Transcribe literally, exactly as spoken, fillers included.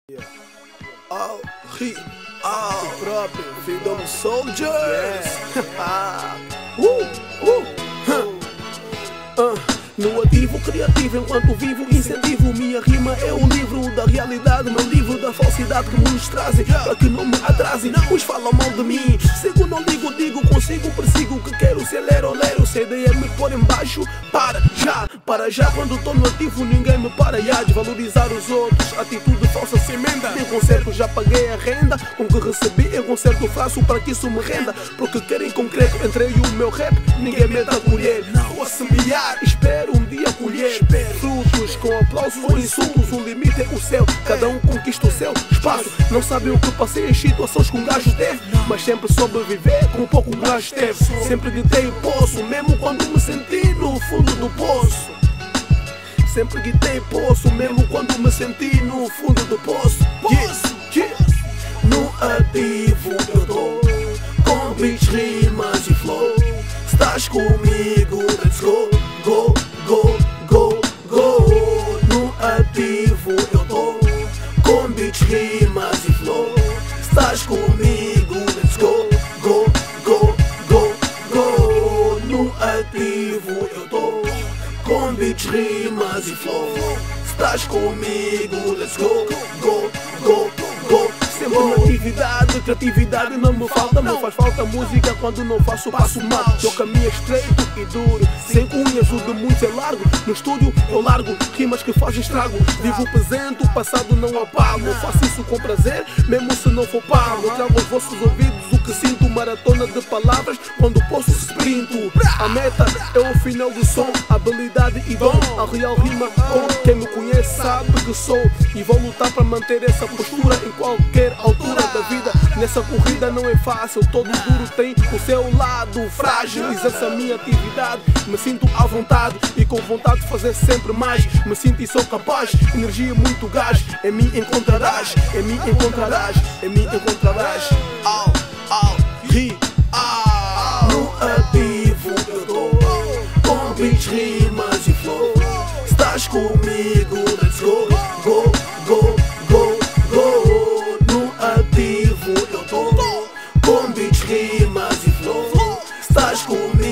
Yeah. Oh, he, oh, o próprio Freedom Soldiers. Yeah. uh, uh, uh, uh. No ativo criativo, enquanto vivo, incentivo. Minha rima é o livro da realidade, meu livro da falsidade que muitos trazem, para que não me atrasem. Uns falam mal de mim, sigo, não ligo, digo, consigo, persigo o que quero. Se lero, lero, se a ideia é me pôr em baixo, para já, para já. Quando tô no ativo, ninguém me para. Já desvalorizar os outros, atitude falsa sem emenda. Em concerto já paguei a renda, com que recebi em concerto faço para que isso me renda. Porque querem concreto, entrei o meu rap, ninguém mete a colher. Vou semear, espero um dia colher frutos com aplausos ou insultos. O limite é o céu, cada um conquista o seu espaço. Não sabem o que passei em situações que um gajo teve, mas sempre sobreviver com pouco um gajo teve. Sempre gritei poço, mesmo quando me senti no fundo do poço. Sempre gritei poço, mesmo quando me senti no fundo do poço. Poço, yeah. No ativo eu tô com beats, rimas e flow. Estás comigo, let's go, go, go, go, go. No ativo eu tô com beats, rimas e flow. Estás comigo, let's go, go, go, go, go. No ativo eu tô com beats, rimas e flow. Estás comigo, let's go, go, go, go. Sempre na atividade, criatividade não me falta. Não faz falta música quando não faço, passo mal. Meu caminho é estreito e duro, sem unhas, o de muitos é largo. No estúdio eu largo rimas que fazem estrago. Vivo o presente, o passado não apago. Eu faço isso com prazer, mesmo se não for pago. Eu trago aos vossos ouvidos o que sinto, maratona de palavras. Quando posso sprinto, a meta é o final do som. Habilidade e dom, a real rima com quem me conhece sabe que sou. E vou lutar para manter essa postura em qualquer altura da vida. Nessa corrida não é fácil, todo duro tem o seu lado frágil. Exerço a minha atividade, me sinto à vontade e com vontade de fazer sempre mais. Me sinto e sou capaz, energia muito gás. Em mim encontrarás, em mim encontrarás, em mim encontrarás. Au, au, ri, au. No ativo eu tô com beats, rimas e flow. Estás comigo, let's go, go, go, go, go. No ativo eu tô com beats, rimas e flow. Estás comigo.